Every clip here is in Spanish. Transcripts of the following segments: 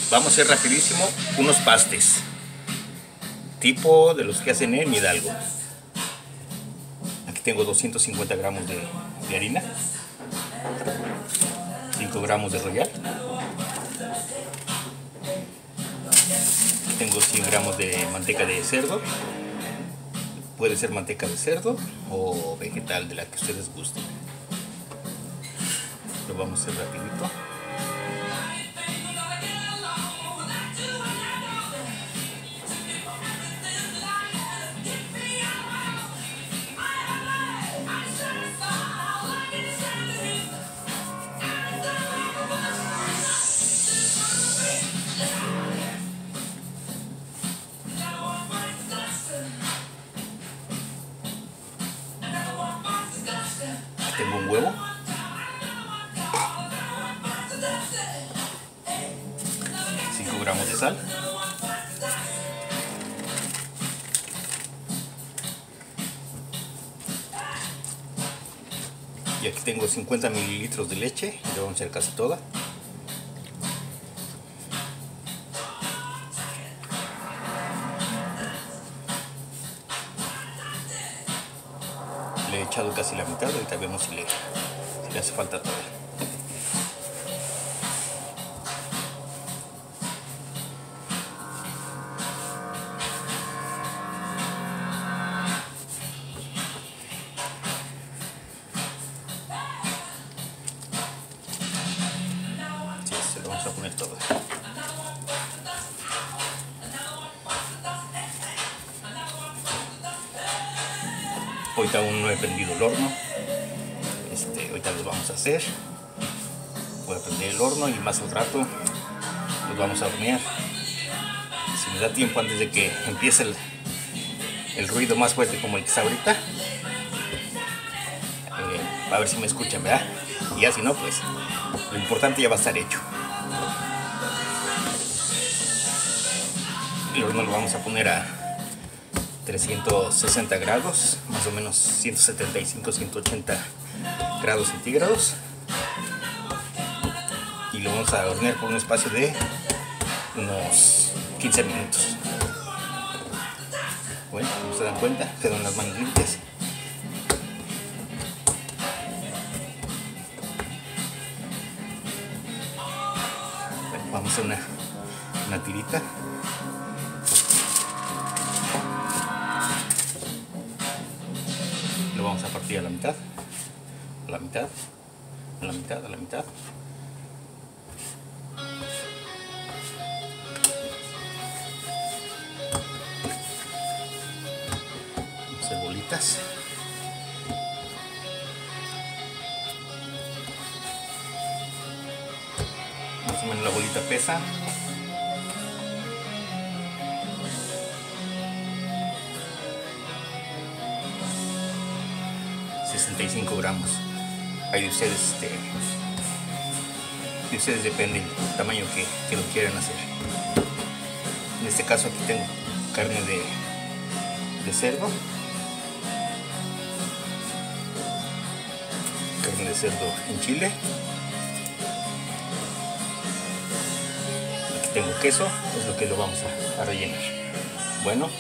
Vamos a hacer rapidísimo unos pastes, tipo de los que hacen en Hidalgo. Aquí tengo 250 gramos de harina, 5 gramos de royal, tengo 100 gramos de manteca de cerdo. Puede ser manteca de cerdo o vegetal, de la que ustedes gusten. Lo vamos a hacer rapidito. Tengo un huevo, 5 gramos de sal, y aquí tengo 50 mililitros de leche, le vamos a echar casi toda. Le he echado casi la mitad, ahorita vemos si le hace falta toda. Sí, se lo vamos a poner toda. Ahorita aún no he prendido el horno. Ahorita los vamos a hacer. Voy a prender el horno y más al rato los vamos a hornear. Si me da tiempo antes de que empiece el ruido más fuerte como el que está ahorita, a ver si me escuchan, ¿verdad? Y ya si no, pues lo importante ya va a estar hecho. El horno lo vamos a poner a 360 grados, más o menos 175-180 grados centígrados, y lo vamos a hornear por un espacio de unos 15 minutos. Bueno, como se dan cuenta, quedan las manos limpias. Bueno, vamos a hacer una tirita. Lo vamos a partir a la mitad, a la mitad, a la mitad, a la mitad. Vamos a hacer bolitas. Más o menos la bolita pesa 65 gramos. Ahí de ustedes, depende el tamaño que lo quieran hacer. En este caso aquí tengo carne de cerdo, carne de cerdo en chile. Aquí tengo queso, es lo que lo vamos a rellenar. Bueno,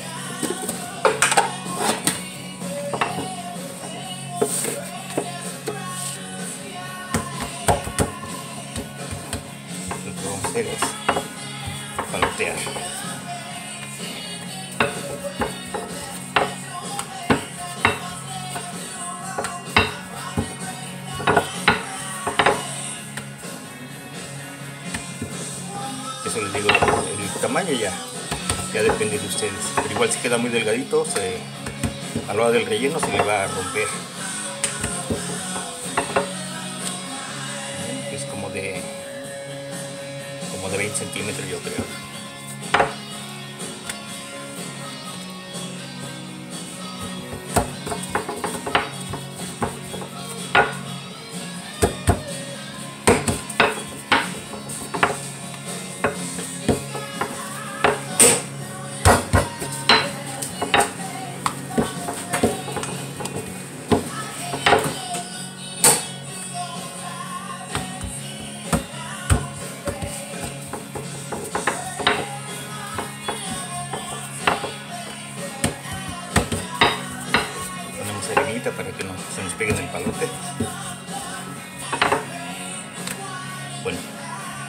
es palotear. Eso les digo, el tamaño ya depende de ustedes, pero igual si queda muy delgadito, a la hora del relleno se le va a romper. Es como de 20 centímetros, yo creo.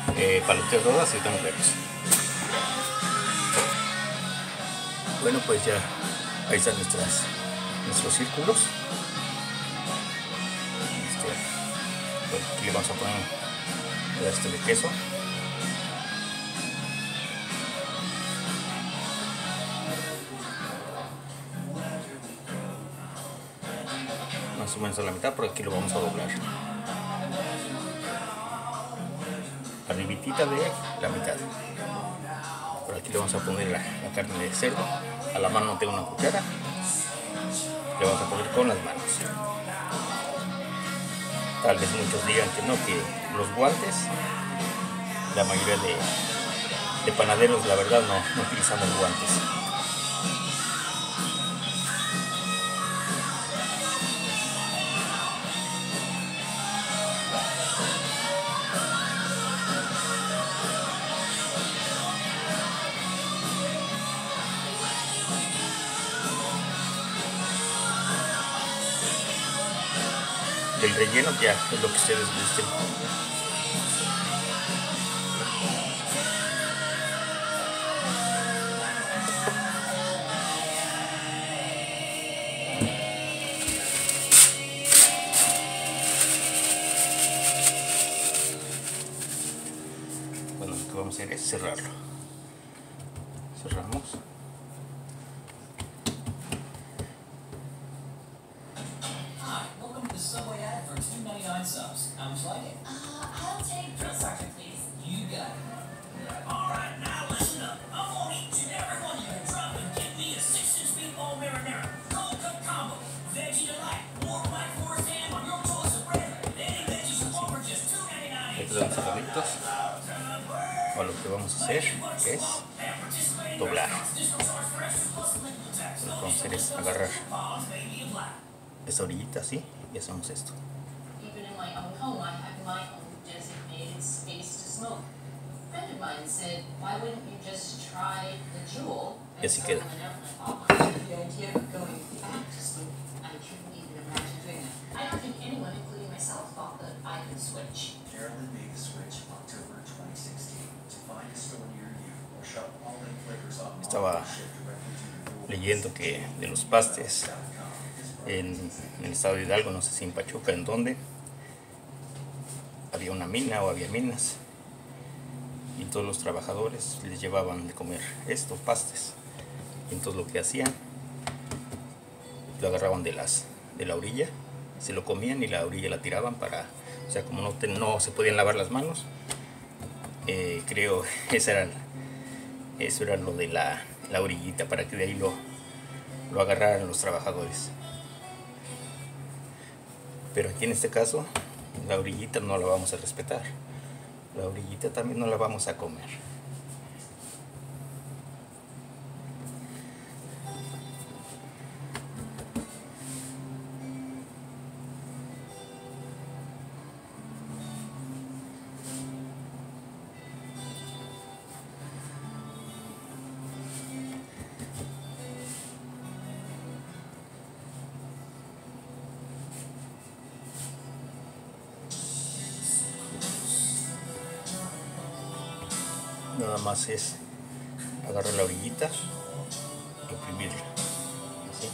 palotear todas y nos vemos. Bueno, pues ya ahí están nuestros círculos. Bueno, aquí le vamos a poner un pedazo de queso. Más o menos a la mitad, porque aquí lo vamos a doblar. Arribitita de la mitad. Por aquí le vamos a poner la carne de cerdo. A la mano no tengo una cuchara. Le vamos a poner con las manos. Tal vez muchos digan que no, que los guantes, la mayoría de panaderos la verdad no utilizamos guantes. Del relleno ya es lo que ustedes gusten. Bueno, lo que vamos a hacer es cerrarlo. Cerramos. Subs. How much like it? I'll take drill sergeant, please. You got it. Alright, now listen up. I'm gonna eat you every one you can drop and give me a 6-inch meatball marinara. Cold cut combo. Veggie delight. Warm white forest ham on your choice of bread. Any veggies you want for just $2.99. Estos son cerraditos. Ahora lo que vamos a hacer es doblar. Lo que vamos a hacer es agarrar esta orillita así y hacemos esto. Even in my own home, I have my own designated space to smoke. A friend of mine said, why wouldn't you just try the Juul? Y así queda. The idea of going back to smoke, I couldn't even imagine doing that. I don't think anyone, including myself, thought that I could switch. Carolyn made the switch October 2016 to find a store near you or shop all in flavors on Estaba leyendo que de los pastes en el estado de Hidalgo, no sé si en Pachuca, en donde había una mina o había minas y todos los trabajadores les llevaban de comer estos pastes, y entonces lo que hacían, lo agarraban de la orilla, se lo comían y la orilla la tiraban para, o sea, como no se podían lavar las manos, creo eso era lo de la orillita, para que de ahí lo agarraran los trabajadores. Pero aquí en este caso, la orillita no la vamos a respetar. La orillita también no la vamos a comer. Nada más es agarrar la orillita y oprimirla, así.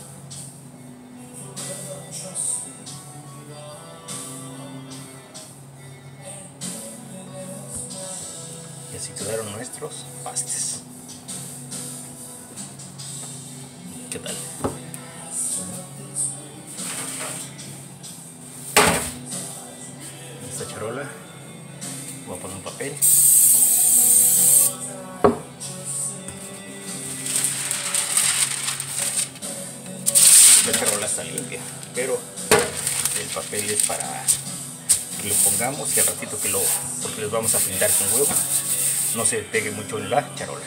Y así quedaron nuestros pastes. ¿Qué tal? En esta charola voy a poner un papel. La charola está limpia, pero el papel es para que lo pongamos y al ratito porque les vamos a pintar con huevo, no se pegue mucho en la charola.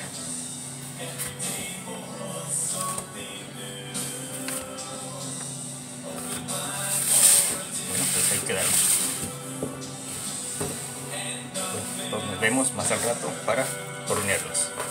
Bueno, pues ahí quedaron. Bueno, nos vemos más al rato para hornearlos.